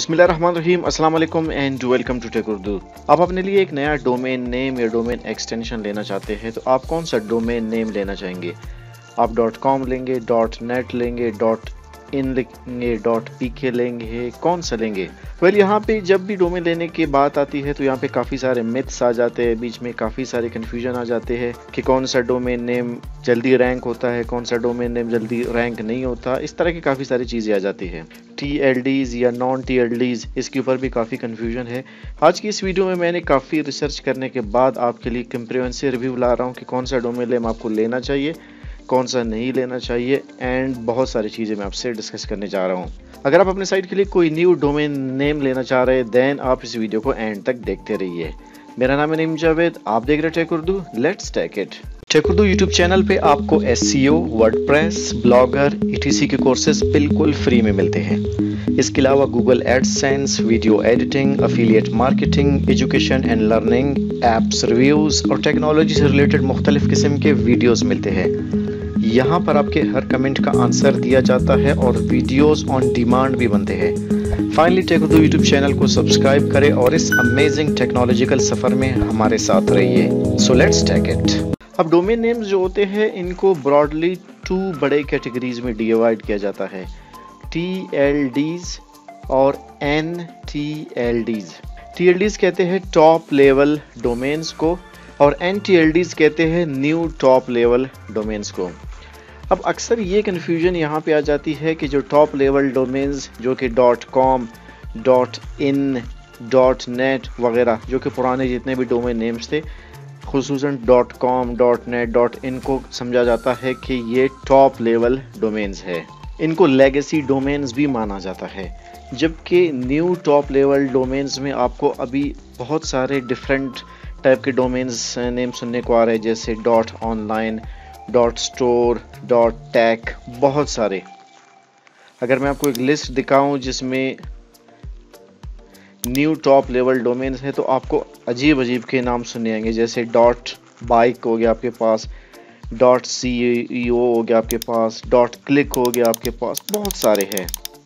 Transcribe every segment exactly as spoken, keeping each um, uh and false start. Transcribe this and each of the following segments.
बिस्मिल्लाहिर्रहमानिर्रहीम, अस्सलाम वालेकुम and welcome to tech Urdu. आप अपने लिए एक नया डोमेन नेम या डोमेन एक्सटेंशन लेना चाहते हैं तो आप कौन सा डोमेन नेम लेना चाहेंगे? आप डॉट कॉम लेंगे, डॉट नेट लेंगे, डॉट इन लेंगे, डॉट पी के लेंगे, कौन सा लेंगे? वेल यहाँ पे जब भी डोमेन लेने की बात आती है तो यहाँ पे काफ़ी सारे मिथ्स आ जाते हैं, बीच में काफ़ी सारे कन्फ्यूजन आ जाते हैं कि कौन सा डोमेन नेम जल्दी रैंक होता है, कौन सा डोमेन नेम जल्दी रैंक नहीं होता। इस तरह की काफ़ी सारी चीज़ें आ जाती है। टी एल डीज़ या नॉन टी एल डीज़, इसके ऊपर भी काफ़ी कन्फ्यूजन है। आज की इस वीडियो में मैंने काफ़ी रिसर्च करने के बाद आपके लिए कंप्रिहेंसिव रिव्यू ला रहा हूँ कि कौन सा डोमेन नेम आपको लेना चाहिए, कौन सा नहीं लेना चाहिए, एंड बहुत सारी चीज़ें मैं आपसे डिस्कस करने जा रहा हूँ। अगर आप अपने साइट के लिए कोई न्यू डोमेन नेम लेना चाह रहे हैं देन आप इस वीडियो को एंड तक देखते रहिए। मेरा नाम है नईम जावेद, आप देख रहे हैं tech Urdu, let's take it. Tech Urdu YouTube channel पे आपको एसईओ, वर्डप्रेस, ब्लॉगर, ईटीसी के कोर्सेज बिल्कुल फ्री में मिलते हैं। इसके अलावा Google AdSense, video editing, affiliate marketing, education and learning, apps reviews और टेक्नोलॉजी से रिलेटेड मुख्तलिफ किस्म के वीडियोस मिलते हैं। यहाँ पर आपके हर कमेंट का आंसर दिया जाता है और वीडियोस ऑन डिमांड भी बनते हैं। Finally tech Urdu YouTube channel को सब्सक्राइब करें और इस अमेजिंग टेक्नोलॉजिकल सफर में हमारे साथ रहिए। So let's take it. अब डोमेन नेम्स जो होते हैं इनको ब्रॉडली टू बड़े कैटेगरीज में डिवाइड किया जाता है, टी एल डीज और N T L Ds. T L Ds कहते हैं टॉप लेवल डोमेन्स को और एन टी एल डीज कहते हैं न्यू टॉप लेवल डोमेन्स को। अब अक्सर ये कन्फ्यूजन यहाँ पे आ जाती है कि जो टॉप लेवल डोमेन्स जो कि dot com, dot in, dot net वगैरह, जो कि पुराने जितने भी डोमेन नेम्स थे, खुसूसन dot com, dot net, dot in को समझा जाता है कि ये टॉप लेवल डोमेन्स है। इनको लेगेसी डोमेन्स भी माना जाता है, जबकि न्यू टॉप लेवल डोमेन्स में आपको अभी बहुत सारे डिफरेंट टाइप के डोमेन्स नेम सुनने को आ रहे हैं, जैसे dot online, dot store, dot tech, बहुत सारे। अगर मैं आपको एक लिस्ट दिखाऊं जिसमें न्यू टॉप लेवल डोमेन्स है तो आपको अजीब अजीब के नाम सुनने आएंगे, जैसे डॉट बाइक हो गया आपके पास, डॉट सी ई ओ हो गया आपके पास, डॉट क्लिक हो गया आपके पास, बहुत सारे हैं,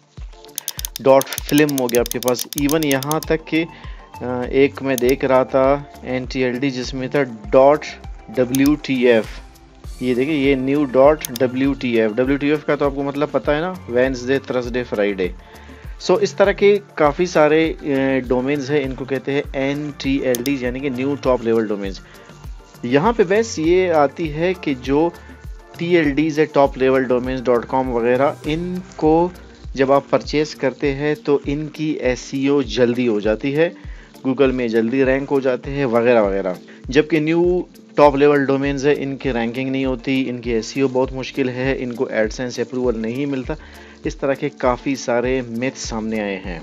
डॉट फिल्म हो गया आपके पास। इवन यहाँ तक कि एक मैं देख रहा था एन टी एल डी जिसमें था डॉट डब्ल्यू टी एफ। ये देखिए, ये new dot W T F. W T F का तो आपको मतलब पता है ना, वेंसडे, थर्सडे, फ्राइडे। सो इस तरह के काफ़ी सारे डोमेन्स हैं, इनको कहते हैं एन टी एल डी यानी कि न्यू टॉप लेवल डोमेन्स। यहाँ पे बस ये आती है कि जो टी एल डीज है, top level domains, dot com वगैरह, इनको जब आप परचेस करते हैं तो इनकी एसईओ जल्दी हो जाती है, गूगल में जल्दी रैंक हो जाते हैं वगैरह वगैरह। जबकि न्यू टॉप लेवल डोमेन्स है, इनकी रैंकिंग नहीं होती, इनकी एसईओ बहुत मुश्किल है, इनको एडसेंस अप्रूवल नहीं मिलता। इस तरह के काफ़ी सारे मिथ्स सामने आए हैं।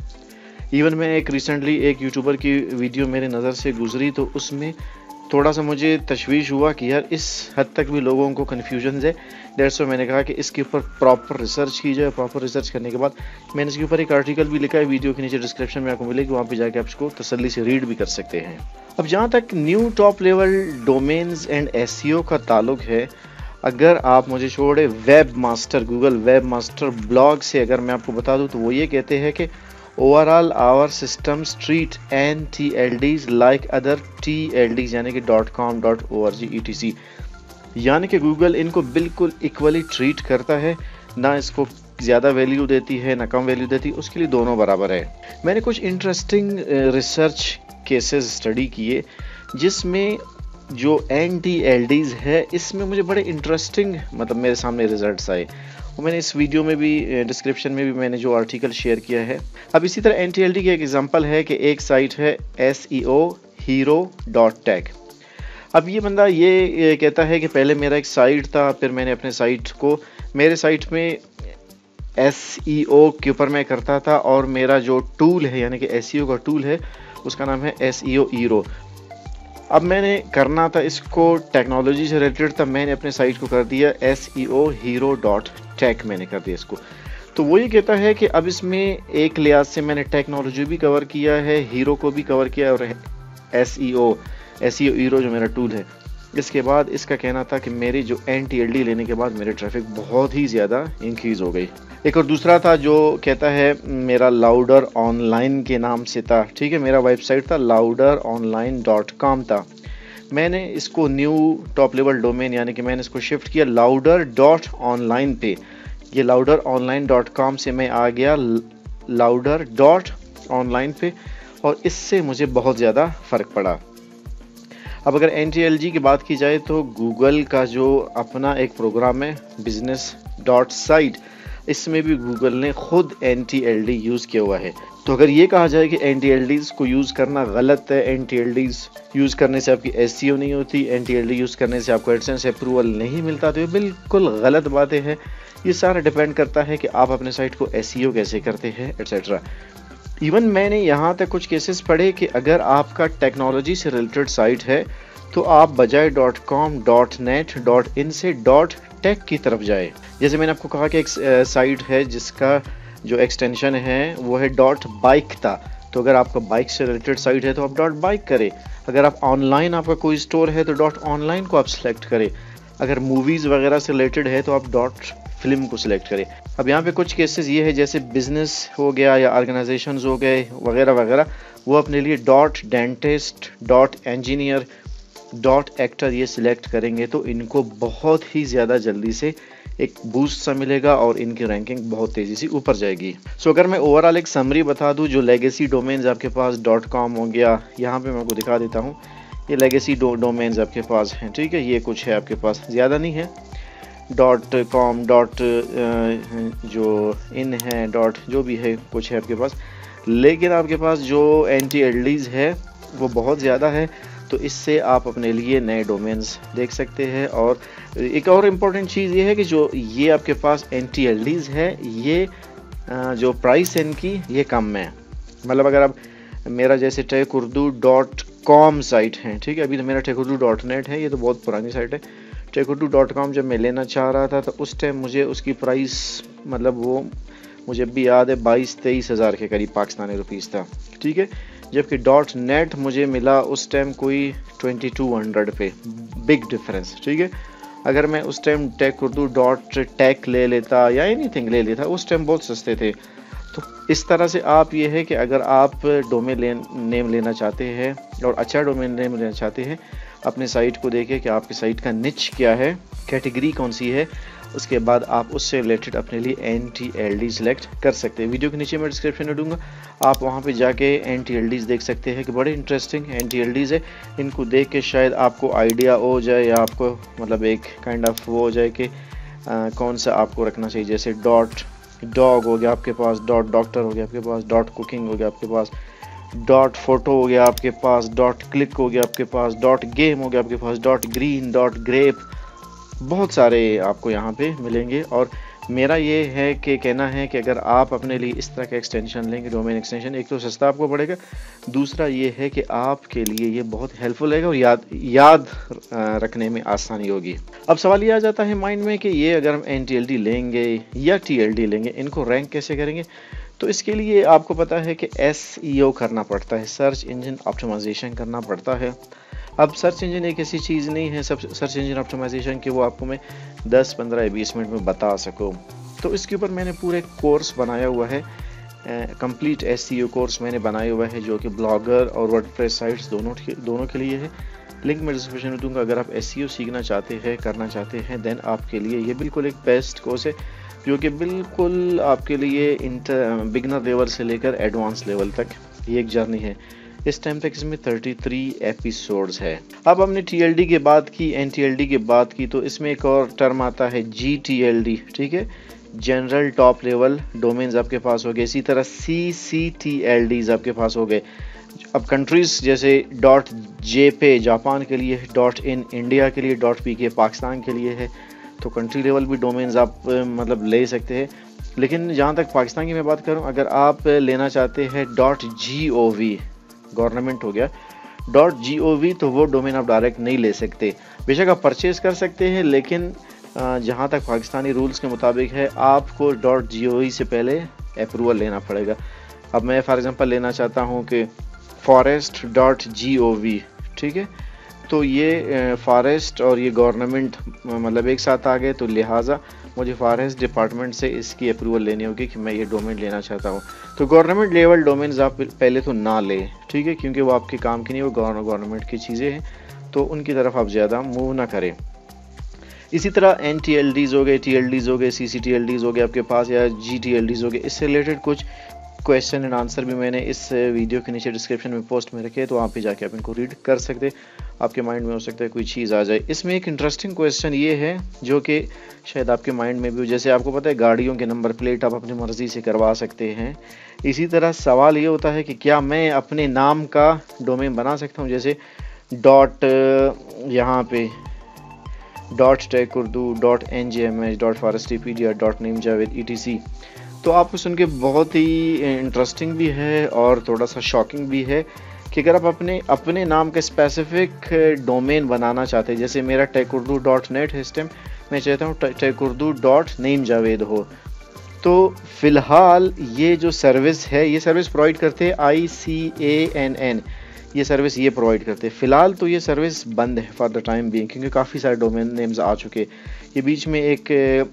इवन मैं एक रिसेंटली एक यूट्यूबर की वीडियो मेरे नज़र से गुजरी तो उसमें थोड़ा सा मुझे तशवीश हुआ कि यार इस हद तक भी लोगों को कन्फ्यूजन है। डेढ़ मैंने कहा कि इसके ऊपर प्रॉपर रिसर्च की जाए। प्रॉपर रिसर्च करने के बाद मैंने इसके ऊपर एक आर्टिकल भी लिखा है, वीडियो के नीचे डिस्क्रिप्शन में आपको मिलेगी, वहाँ पे जाके आप इसको तसल्ली से रीड भी कर सकते हैं। अब जहाँ तक new top level domains and SEO का ताल्लुक है, अगर आप मुझे छोड़े web master, Google web master blog से अगर मैं आपको बता दूँ तो वो ये कहते हैं कि overall our systems treat N T L Ds like other T L Ds यानी कि dot com, dot O R G, E T C, यानी कि गूगल इनको बिल्कुल इक्वली ट्रीट करता है, ना इसको ज़्यादा वैल्यू देती है ना कम वैल्यू देती, उसके लिए दोनों बराबर है। मैंने कुछ इंटरेस्टिंग रिसर्च केसेस स्टडी किए जिसमें जो एन टी एल डीज है इसमें मुझे बड़े इंटरेस्टिंग मतलब मेरे सामने रिजल्ट्स आए, और मैंने इस वीडियो में भी डिस्क्रिप्शन में भी मैंने जो आर्टिकल शेयर किया है। अब इसी तरह एन टी एल डी की एक एग्जांपल है कि एक साइट है S E O hero dot tech. अब ये बंदा ये कहता है कि पहले मेरा एक साइट था, फिर मैंने अपने साइट को, मेरे साइट में एस ई ओ के ऊपर मैं करता था और मेरा जो टूल है यानी कि एस ई ओ का टूल है उसका नाम है एस ई ओ हीरो। अब मैंने करना था इसको टेक्नोलॉजी से रिलेटेड, तब मैंने अपने साइट को कर दिया S E O hero dot tech, मैंने कर दिया इसको। तो वो ये कहता है कि अब इसमें एक लिहाज से मैंने टेक्नोलॉजी भी कवर किया है, हीरो को भी कवर किया और S E O S E O hero जो मेरा टूल है इसके बाद इसका कहना था कि मेरी जो एन टी एल डी लेने के बाद मेरी ट्रैफिक बहुत ही ज़्यादा इंक्रीज़ हो गई। एक और दूसरा था जो कहता है मेरा लाउडर ऑनलाइन के नाम से था, ठीक है, मेरा वेबसाइट था लाउडर ऑनलाइन डॉट कॉम था। मैंने इसको न्यू टॉप लेवल डोमेन यानी कि मैंने इसको शिफ्ट किया लाउडर डॉट ऑनलाइन पे। ये लाउडर ऑनलाइन डॉट कॉम से मैं आ गया लाउडर डॉट ऑनलाइन पे और इससे मुझे बहुत ज़्यादा फ़र्क पड़ा। अब अगर एन टी एल जी की बात की जाए तो गूगल का जो अपना एक प्रोग्राम है बिजनेस डॉट साइट, इसमें भी गूगल ने खुद N T L D use किया हुआ है। तो अगर ये कहा जाए कि एन टी एल डीज़ को यूज़ करना गलत है, N T L Ds use करने से आपकी एस सी ओ नहीं होती, N T L D use करने से आपको एडसेंस अप्रूवल नहीं मिलता, तो ये बिल्कुल गलत बातें हैं। ये सारा डिपेंड करता है कि आप अपने साइट को एस ई ओ कैसे करते हैं एट्सेट्रा। इवन मैंने यहाँ तक कुछ केसेस पढ़े कि अगर आपका टेक्नोलॉजी से रिलेटेड साइट है तो आप बजाय dot com dot net dot in से डॉट टेक की तरफ जाए। जैसे मैंने आपको कहा कि एक साइट है जिसका जो एक्सटेंशन है वो है डॉट बाइक था, तो अगर आपका बाइक से रिलेटेड साइट है तो आप डॉट बाइक करें। अगर आप ऑनलाइन आपका कोई स्टोर है तो डॉट ऑनलाइन को आप सिलेक्ट करें। अगर मूवीज़ वगैरह से रिलेटेड है तो आप डॉट फिल्म को सिलेक्ट करें। अब यहाँ पे कुछ केसेस ये है जैसे बिजनेस हो गया या ऑर्गेनाइजेशंस हो गए वगैरह वगैरह, वो अपने लिए dot dentist dot engineer dot actor ये सिलेक्ट करेंगे तो इनको बहुत ही ज़्यादा जल्दी से एक बूस्ट सा मिलेगा और इनकी रैंकिंग बहुत तेज़ी से ऊपर जाएगी। सो so, अगर मैं ओवरऑल एक समरी बता दूं, जो लेगेसी डोमेन्स आपके पास डॉट कॉम हो गया, यहाँ पे मैं आपको दिखा देता हूँ, ये लेगेसी डो डोमेन्स आपके पास हैं, ठीक है, ये कुछ है आपके पास, ज़्यादा नहीं है। डॉट कॉम डॉट जो इन है डॉट जो भी है कुछ है आपके पास, लेकिन आपके पास जो एन टी एल डीज़ है वो बहुत ज़्यादा है, तो इससे आप अपने लिए नए डोमेन्स देख सकते हैं। और एक और इम्पॉर्टेंट चीज़ ये है कि जो ये आपके पास एन टी एल डीज़ है, ये जो प्राइस है इनकी ये कम है। मतलब अगर आप मेरा जैसे tech Urdu dot com site है, ठीक है, अभी तो मेरा टेक उर्दू डॉट नेट है, ये तो बहुत पुरानी साइट है। टेक उर्दू डॉट कॉम जब मैं लेना चाह रहा था तो उस टाइम मुझे उसकी प्राइस मतलब वो मुझे भी याद है बाईस तेईस हज़ार के करीब पाकिस्तानी रुपीज़ था, ठीक है, जबकि डॉट नेट मुझे मिला उस टाइम कोई ट्वेंटी टू हंड्रेड पे, बिग डिफरेंस, ठीक है। अगर मैं उस time tech Urdu dot tech ले लेता या एनीथिंग ले लेता, उस टाइम बहुत सस्ते थे। तो इस तरह से आप ये है कि अगर आप डोमेन नेम लेना चाहते हैं और अच्छा डोमेन नेम लेना चाहते हैं, अपने साइट को देखें कि आपकी साइट का निच क्या है, कैटेगरी कौन सी है, उसके बाद आप उससे रिलेटेड अपने लिए N T L D select कर सकते हैं। वीडियो के नीचे मैं डिस्क्रिप्शन में दूंगा, आप वहां पे जाके एन टी एल डीज़ देख सकते हैं कि बड़े interesting N T L Ds है। इनको देख के शायद आपको आइडिया हो जाए या आपको मतलब एक काइंड ऑफ वो हो जाए कि आ, कौन सा आपको रखना चाहिए। जैसे डॉट डॉग हो गया आपके पास, डॉट डॉक्टर हो गया आपके पास, डॉट कुकिंग हो गया आपके पास, डॉट फोटो हो गया आपके पास, डॉट क्लिक हो गया आपके पास, डॉट गेम हो गया आपके पास, डॉट ग्रीन, डॉट ग्रेप, बहुत सारे आपको यहाँ पे मिलेंगे। और मेरा ये है कि कहना है कि अगर आप अपने लिए इस तरह का एक्सटेंशन लेंगे, डोमेन एक्सटेंशन, एक तो सस्ता आपको पड़ेगा, दूसरा ये है कि आपके लिए ये बहुत हेल्पफुल रहेगा और याद याद रखने में आसानी होगी। अब सवाल ये आ जाता है माइंड में कि ये अगर हम एन टी एल डी लेंगे या टी एल डी लेंगे, इनको रैंक कैसे करेंगे। तो इसके लिए आपको पता है कि एस ई ओ करना पड़ता है, सर्च इंजन ऑप्टिमाइजेशन करना पड़ता है। अब सर्च इंजन एक ऐसी चीज़ नहीं है सब सर्च इंजन ऑप्टिमाइजेशन कि वो आपको मैं दस पंद्रह या बीस मिनट में बता सकूं। तो इसके ऊपर मैंने पूरे कोर्स बनाया हुआ है, complete S E O course मैंने बनाया हुआ है, जो कि ब्लॉगर और वर्डप्रेस साइट्स दोनों दोनों के लिए है। लिंक मैं डिस्क्रिप्शन में दूंगा। अगर आप एस ई ओ सीखना चाहते हैं, करना चाहते हैं, देन आपके लिए ये बिल्कुल एक बेस्ट कोर्स है, जो कि बिल्कुल आपके लिए इंटर बिगनर लेवल से लेकर एडवांस लेवल तक ये एक जर्नी है। इस टाइम तक इसमें तैंतीस एपिसोड्स है। अब हमने टी एल डी की बात की, एन टी एल डी की बात की, तो इसमें एक और टर्म आता है जी टी एल डी, ठीक है, जनरल टॉप लेवल डोमेन्स आपके पास हो गए। इसी तरह सी सी टी एल डीज आपके पास हो गए। अब कंट्रीज जैसे डॉट जे पे जापान के लिए, डॉट इन इंडिया के लिए, डॉट पी के पाकिस्तान के लिए है। तो कंट्री लेवल भी डोमेन्स आप मतलब ले सकते हैं। लेकिन जहाँ तक पाकिस्तान की मैं बात करूँ, अगर आप लेना चाहते हैं dot G O V, government हो गया, डॉट जी ओ वी, तो वो डोमेन आप डायरेक्ट नहीं ले सकते। बेशक आप परचेज कर सकते हैं, लेकिन जहाँ तक पाकिस्तानी रूल्स के मुताबिक है, आपको डॉट जी ओ वी से पहले अप्रूवल लेना पड़ेगा। अब मैं फॉर एग्जांपल लेना चाहता हूँ कि forest dot G O V, ठीक है, तो ये फॉरेस्ट और ये गवर्नमेंट मतलब एक साथ आ गए, तो लिहाजा मुझे फॉरेस्ट डिपार्टमेंट से इसकी अप्रूवल लेनी होगी कि मैं ये डोमेन लेना चाहता हूँ। तो गवर्नमेंट लेवल डोमेन्स आप पहले तो ना लें, ठीक है, क्योंकि वो आपके काम की नहीं, वो गवर्नमेंट की चीज़ें हैं, तो उनकी तरफ आप ज़्यादा मूव ना करें। इसी तरह एन टी एल डीज़ हो गए, टी एल डीज़ हो गए, सी सी टी एल डीज़ हो गए आपके पास, या जी टी एल डीज़ हो गए, इससे रिलेटेड कुछ क्वेश्चन एंड आंसर भी मैंने इस वीडियो के नीचे डिस्क्रिप्शन में पोस्ट में रखे, तो वहाँ पे जाके आप इनको रीड कर सकते, आपके माइंड में हो सकता है कोई चीज़ आ जाए। इसमें एक इंटरेस्टिंग क्वेश्चन ये है जो कि शायद आपके माइंड में भी हो, जैसे आपको पता है गाड़ियों के नंबर प्लेट आप अपनी मर्ज़ी से करवा सकते हैं, इसी तरह सवाल ये होता है कि क्या मैं अपने नाम का डोमेन बना सकता हूँ, जैसे डॉट यहाँ पे dot tech Urdu, dot N J M H, dot forestipedia, dot name Javed E T C. तो आपको सुन के बहुत ही इंटरेस्टिंग भी है और थोड़ा सा शॉकिंग भी है कि अगर आप अपने अपने नाम का स्पेसिफिक डोमेन बनाना चाहते हैं, जैसे मेरा टेक उर्दू डॉट नेट है इस टाइम, मैं चाहता हूँ tech Urdu dot name Javed हो, तो फ़िलहाल ये जो सर्विस है, ये सर्विस प्रोवाइड करते हैं I C A N N, ये सर्विस ये प्रोवाइड करते हैं। फ़िलहाल तो ये सर्विस बंद है फॉर द टाइम बीइंग, क्योंकि काफ़ी सारे डोमेन नेम्स आ चुके। ये बीच में एक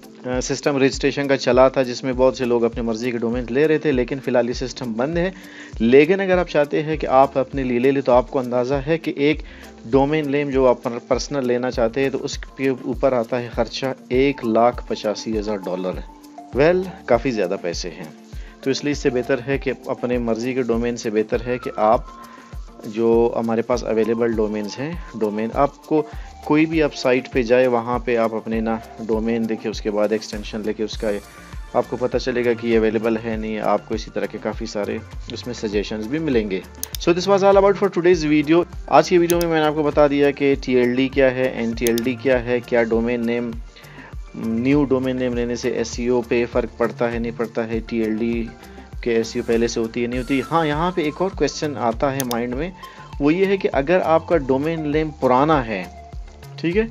सिस्टम रजिस्ट्रेशन का चला था जिसमें बहुत से लोग अपनी मर्ज़ी के डोमेन ले रहे थे, लेकिन फ़िलहाल ये सिस्टम बंद है। लेकिन अगर आप चाहते हैं कि आप अपने लिए ले लें, तो आपको अंदाज़ा है कि एक डोमेन नेम जो आप पर्सनल लेना चाहते हैं, तो उसके ऊपर आता है ख़र्चा एक लाख पचासी हज़ार डॉलर। वेल काफ़ी ज़्यादा पैसे हैं, तो इसलिए इससे बेहतर है कि अपने मर्ज़ी के डोमेन से बेहतर है कि आप जो हमारे पास अवेलेबल डोमेन्स हैं, डोमेन आपको कोई भी आप साइट पे जाए, वहाँ पे आप अपने ना डोमेन देखें, उसके बाद एक्सटेंशन लेके उसका आपको पता चलेगा कि ये अवेलेबल है नहीं, आपको इसी तरह के काफ़ी सारे उसमें सजेशंस भी मिलेंगे। So this was all about for today's video. आज की वीडियो में मैंने आपको बता दिया कि टी एल डी क्या है, एन टी एल डी क्या है, क्या domain name, new domain name लेने से एस ई ओ पे फ़र्क पड़ता है नहीं पड़ता है, टी एल डी के एस ई ओ पहले से होती है नहीं होती। हाँ, यहाँ पे एक और क्वेश्चन आता है माइंड में, वो ये है कि अगर आपका डोमेन नेम पुराना है, ठीक है,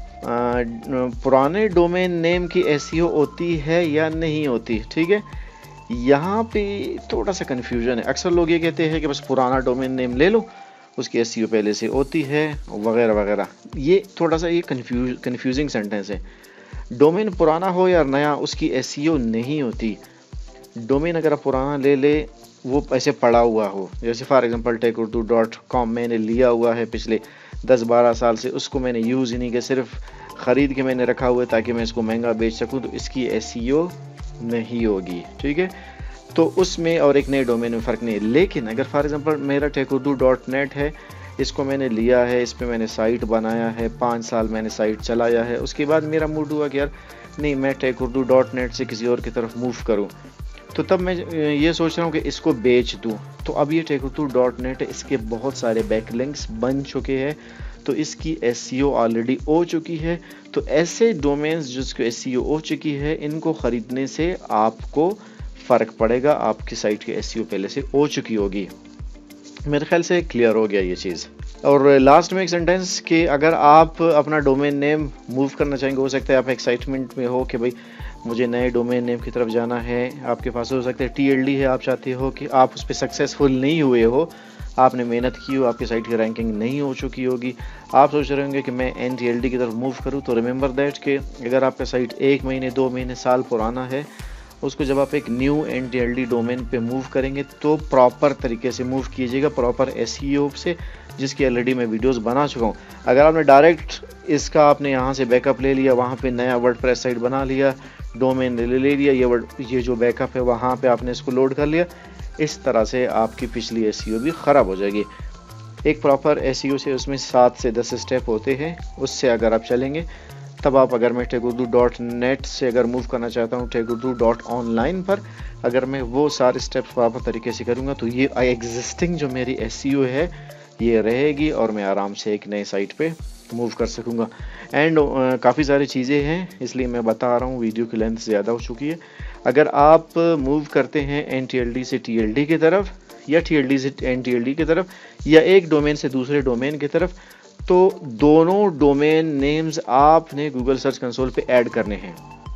आ, पुराने डोमेन नेम की एस ई ओ होती है या नहीं होती, ठीक है, यहाँ पे थोड़ा सा कन्फ्यूजन है। अक्सर लोग ये कहते हैं कि बस पुराना डोमेन नेम ले लो, उसकी एस ई ओ पहले से होती है वगैरह वगैरह। ये थोड़ा सा ये कन्फ्यूज कन्फ्यूजिंग सेंटेंस है। डोमेन पुराना हो या नया, उसकी एस ई ओ नहीं होती। डोमेन अगर आप पुराना ले ले, वो ऐसे पड़ा हुआ हो, जैसे for example tech Urdu dot com मैंने लिया हुआ है पिछले दस बारह साल से, उसको मैंने यूज़ ही नहीं किया, सिर्फ ख़रीद के मैंने रखा हुआ है ताकि मैं इसको महंगा बेच सकूं, तो इसकी एस ई ओ नहीं होगी, ठीक है। तो उसमें और एक नए डोमेन में फ़र्क नहीं है। लेकिन अगर फॉर एग्जांपल मेरा टेक उर्दू डॉट नेट है, इसको मैंने लिया है, इस पर मैंने साइट बनाया है, पाँच साल मैंने साइट चलाया है, उसके बाद मेरा मूड हुआ कि यार नहीं, मैं टेक उर्दू डॉट नेट से किसी और की तरफ मूव करूँ, तो तब मैं ये सोच रहा हूँ कि इसको बेच दूँ। तो अब ये टेक उर्दू डॉट नेट है, इसके बहुत सारे बैकलिंक्स बन चुके हैं, तो इसकी एस ई ओ ऑलरेडी हो चुकी है। तो ऐसे डोमेन्स जिसको एस ई ओ हो चुकी है, इनको ख़रीदने से आपको फ़र्क पड़ेगा, आपकी साइट की एस ई ओ पहले से हो चुकी होगी। मेरे ख्याल से क्लियर हो गया ये चीज़। और लास्ट में एक सेंटेंस कि अगर आप अपना डोमेन नेम मूव करना चाहेंगे, हो सकता है आप एक्साइटमेंट में हो कि भाई मुझे नए डोमेन नेम की तरफ जाना है, आपके पास हो सकता है टी एल डी है, आप चाहते हो कि आप उस पर सक्सेसफुल नहीं हुए हो, आपने मेहनत की हो, आपकी साइट की रैंकिंग नहीं हो चुकी होगी, आप सोच रहे होंगे कि मैं एन टी एल डी की तरफ मूव करूं, तो रिमेंबर दैट कि अगर आपका साइट एक महीने दो महीने साल पुराना है, उसको जब आप एक new N T L D domain पे मूव करेंगे, तो प्रॉपर तरीके से मूव कीजिएगा, प्रॉपर एस ई ओ से, जिसकी ऑलरेडी मैं वीडियोस बना चुका हूँ। अगर आपने डायरेक्ट इसका आपने यहाँ से बैकअप ले लिया, वहाँ पे नया वर्डप्रेस साइट बना लिया, डोमेन ले ले लिया, ये वर्ड ये जो बैकअप है वहाँ पे आपने इसको लोड कर लिया, इस तरह से आपकी पिछली एस ई ओ भी ख़राब हो जाएगी। एक प्रॉपर एस ई ओ से उसमें सात से दस स्टेप होते हैं, उससे अगर आप चलेंगे तब आप, अगर मैं टेक उर्दू डॉट नेट से अगर मूव करना चाहता हूँ टेक उर्दू डॉट ऑनलाइन पर, अगर मैं वो सारे स्टेप्स प्रॉपर तरीके से करूँगा, तो ये एग्जिस्टिंग जो मेरी एस ई ओ है ये रहेगी और मैं आराम से एक नए साइट पे मूव कर सकूँगा। एंड uh, काफ़ी सारी चीज़ें हैं, इसलिए मैं बता रहा हूँ, वीडियो की लेंथ ज़्यादा हो चुकी है। अगर आप मूव करते हैं एन टी एल डी से टी एल डी की तरफ, या टी एल डी से एन टी एल डी की तरफ, या एक डोमेन से दूसरे डोमेन की तरफ, तो दोनों डोमेन नेम्स आपने गूगल सर्च कंसोल पे ऐड करने हैं।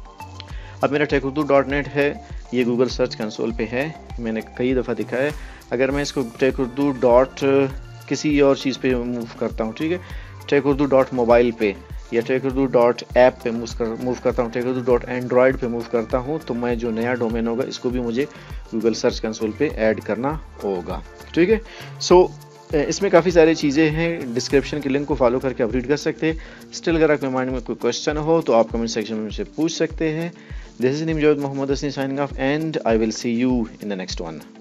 अब मेरा टेक उर्दू डॉट नेट है, ये गूगल सर्च कंसोल पे है, मैंने कई दफ़ा दिखा है। अगर मैं इसको टेक उर्दू डॉट किसी और चीज़ पे मूव करता हूँ, ठीक है, टेक उर्दू डॉट मोबाइल पे या टेक उर्दू डॉट ऐप पे मूव कर मूव करता हूँ, टेक उर्दू डॉट एंड्रॉयड पे मूव करता हूँ, तो मैं जो नया डोमेन होगा इसको भी मुझे गूगल सर्च कंसोल पे ऐड करना होगा। ठीक है, सो इसमें काफ़ी सारी चीज़ें हैं, डिस्क्रिप्शन के लिंक को फॉलो करके आप रीड कर सकते हैं। स्टिल अगर आपके माइंड में कोई क्वेश्चन हो तो आप कमेंट सेक्शन में मुझसे पूछ सकते हैं। दिस इज निमजोद Mohammad Hasan signing off and I will see you in the next one.